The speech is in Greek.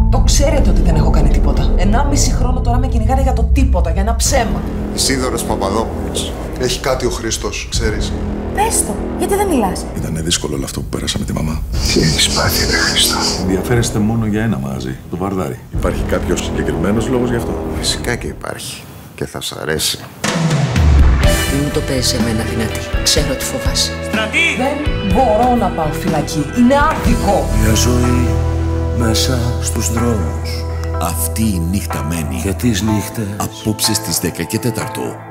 Το ξέρετε ότι δεν έχω κάνει τίποτα. 1,5 χρόνο τώρα με κυνηγάνε για το τίποτα, για ένα ψέμα. Σίδωρος Παπαδόπουλος. Έχει κάτι ο Χρήστος, ξέρεις. Πες το, γιατί δεν μιλάς? Ήτανε δύσκολο όλο αυτό που πέρασα με τη μαμά. Τι έχεις πάθει, ρε Χρήστο? Ενδιαφέρεστε μόνο για ένα μαγαζί, το Βαρδάρι. Υπάρχει κάποιος συγκεκριμένος λόγος γι' αυτό? Φυσικά και υπάρχει. Και θα σ' αρέσει. Μην μου το παίζεις εμένα δυνατή. Ξέρω τι φοβάσαι. Στρατή! Δεν μπορώ να πάω φυλακή. Είναι άδικο. Μια ζωή μέσα στους δρόμους. Αυτή η νύχτα μένει. Και τις νύχτες Απόψε στις 10 και 4.